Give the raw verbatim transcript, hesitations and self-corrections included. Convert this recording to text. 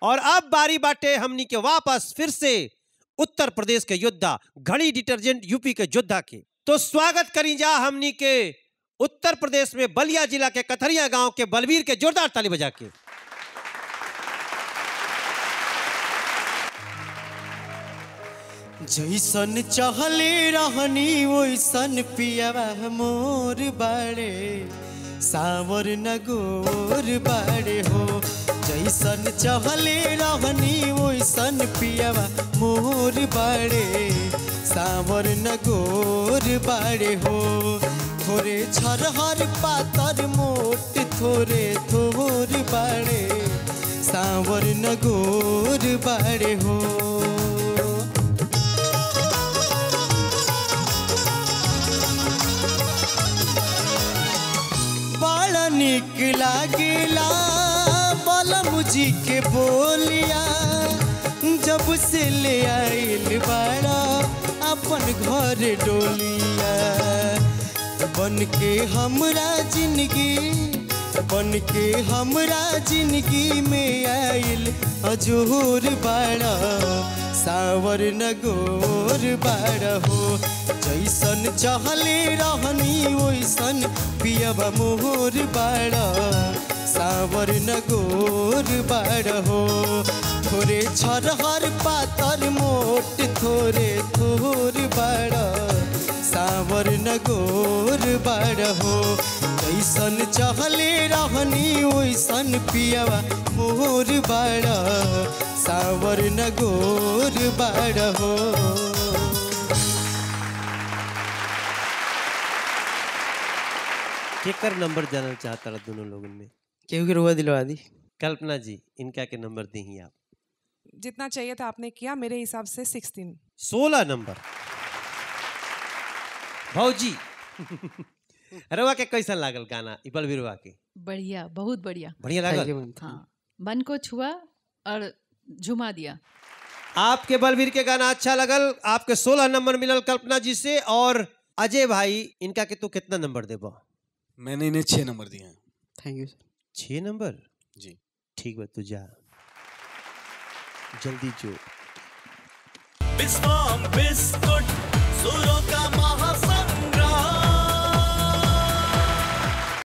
और अब बारी बाटे हमनी के वापस फिर से उत्तर प्रदेश के योद्धा घड़ी डिटर्जेंट यूपी के योद्धा के। तो स्वागत करी जा हमनी के उत्तर प्रदेश में बलिया जिला के कथरिया गांव के बलवीर के जोरदार ताली बजा के। जैसन चहले रहनी वैसन पियावा मोर बाड़े सावर न गोर बाड़े हो। जैसन चहले रहनी वैसन पियावा मोर बाड़े सावर न गोर बाड़े हो। थोरे छरहर पातर मोट थोरे थोर बाड़े सावर न गोर बाड़े हो। बड़ा निक लागेला बलम जी के बोलिया जब से ले आइल बड़ा अपन घर डोलिया। बन के हमरा जिंदगी बन के हमरा जिंदगी में आइल अजोर बड़ा सावर न गोर बड़ा हो। जैसन चहले रहनी वैसन पियावा मोर बड़ा सावर न गोर बड़ा हो। थोरे छरहर पातर मोट थोरे थोर बड़ा सावर न गोर बड़ा हो। जैसन चहले रहनी वैसन पियावा मोर बड़ा सावर न गोर बड़ा हो। केकर नंबर जानना चाहता रहा दोनों लोगों में? केहू के रुआ दिलवा दी। कल्पना जी इनका के नंबर दी ही आप? जितना चाहिए था आपने किया, मेरे हिसाब से सिक्सटीन सोलह नंबर। भौजी रवा के कैसा लागल गाना बलवीरवा के? बढ़िया, बहुत बढ़िया बढ़िया लागल। हाँ, मन को छुआ और झुमा दिया। आपके बलवीर के गाना अच्छा लगल, आपके सोलह नंबर मिलल कल्पना जी से। और अजय भाई इनका के तू कितना नंबर देबो? मैंने इन्हें छह नंबर दिए हैं। Thank you sir. छह नंबर? जी ठीक है, तू जा जल्दी जो। बिस्कुट सुरों का महासंग